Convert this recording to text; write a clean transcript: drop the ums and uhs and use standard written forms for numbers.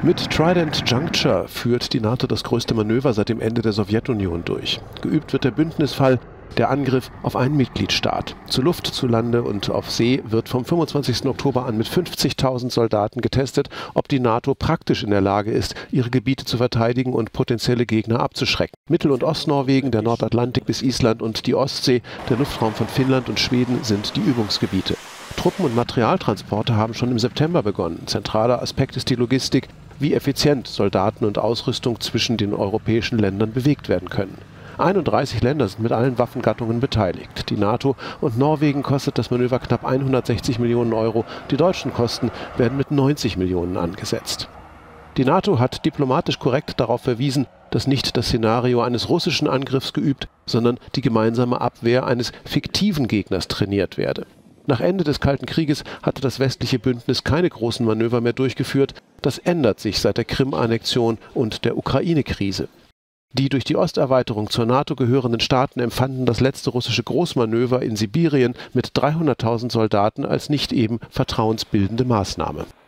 Mit Trident Juncture führt die NATO das größte Manöver seit dem Ende der Sowjetunion durch. Geübt wird der Bündnisfall, der Angriff auf einen Mitgliedstaat. Zu Luft, zu Lande und auf See wird vom 25. Oktober an mit 50.000 Soldaten getestet, ob die NATO praktisch in der Lage ist, ihre Gebiete zu verteidigen und potenzielle Gegner abzuschrecken. Mittel- und Ostnorwegen, der Nordatlantik bis Island und die Ostsee, der Luftraum von Finnland und Schweden sind die Übungsgebiete. Truppen- und Materialtransporte haben schon im September begonnen. Zentraler Aspekt ist die Logistik, wie effizient Soldaten und Ausrüstung zwischen den europäischen Ländern bewegt werden können. 31 Länder sind mit allen Waffengattungen beteiligt. Die NATO und Norwegen kostet das Manöver knapp 160 Millionen Euro. Die deutschen Kosten werden mit 90 Millionen angesetzt. Die NATO hat diplomatisch korrekt darauf verwiesen, dass nicht das Szenario eines russischen Angriffs geübt, sondern die gemeinsame Abwehr eines fiktiven Gegners trainiert werde. Nach Ende des Kalten Krieges hatte das westliche Bündnis keine großen Manöver mehr durchgeführt. Das ändert sich seit der Krim-Annexion und der Ukraine-Krise. Die durch die Osterweiterung zur NATO gehörenden Staaten empfanden das letzte russische Großmanöver in Sibirien mit 300.000 Soldaten als nicht eben vertrauensbildende Maßnahme.